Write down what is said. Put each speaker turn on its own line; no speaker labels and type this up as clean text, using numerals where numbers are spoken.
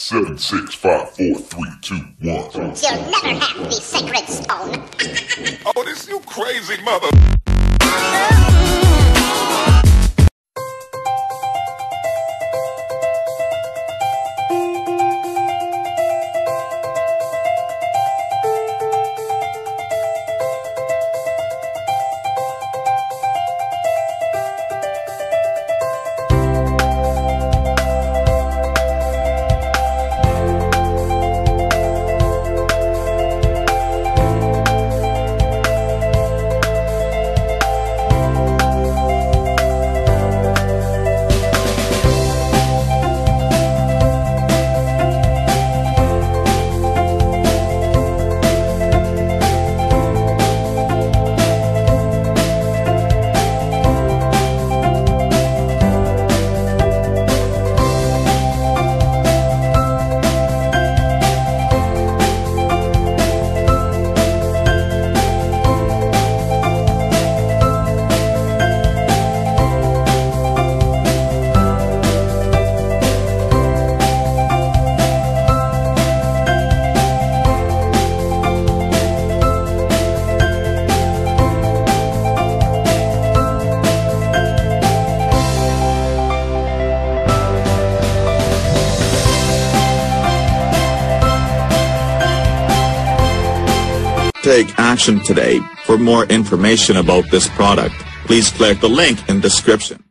7, 6, 5, 4, 3, 2, 1.
You'll never have the sacred stone.
Oh, this you crazy mother.
Take action today. For more information about this product, please click the link in description.